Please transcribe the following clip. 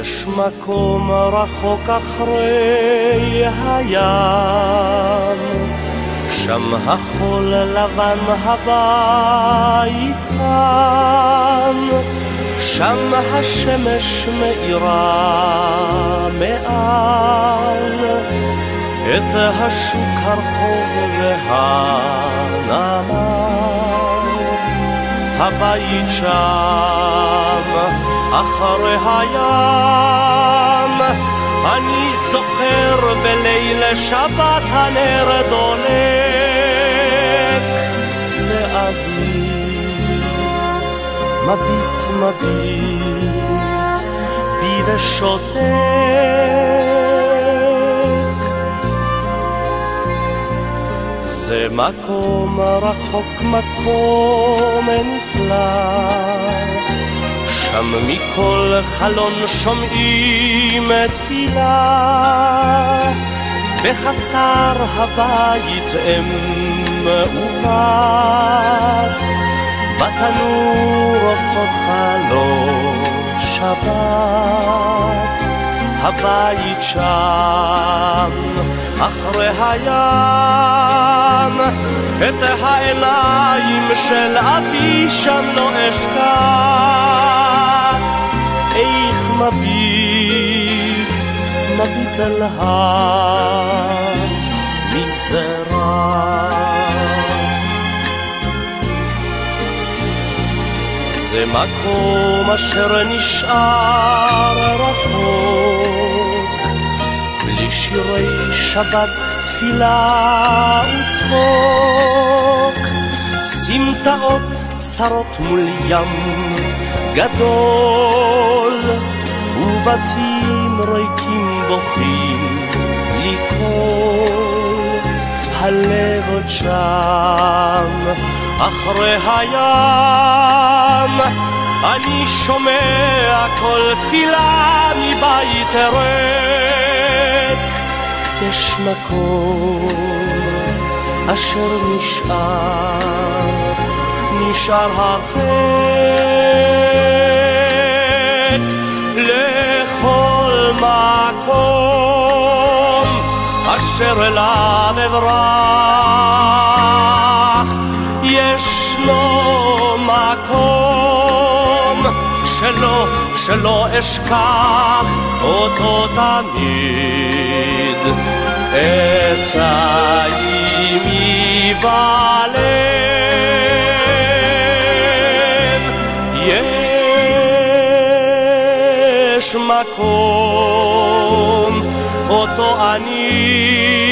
יש מקום רחוק אחרי הים, שם החול לבן הבית חם, שם השמש מאירה מעל את השוק הרחוב והנמל. הבית שם אחרי הים, אני זוכר בליל שבת הנר דולק לאבי, מביט בי ושותק. זה מקום רחוק, מקום נפלא, שם מכל חלון שומעים תפילה. בחצר הבית אם ובת, בתנור עופות חלון שבת. הבית שם אחרי הים, את העיניים של אבי שם לא אשכח. איך מביט אל המזרח. זה מקום אשר נשאר רחוק, בלי שירי שבת, תפילה וצחוק. סמטאות צרות מול ים גדול, ובתים ריקים בוכים בלי קול. הלב עוד שם אחרי הים, אני שומע כל תפילה מבית ריק. יש מקום אשר נשאר הרחק. לכל מקום אשר אליו אברח, ישנו מקום שלא אשכח אותו תמיד. אשא עימי בלב, יש מקום אותו אני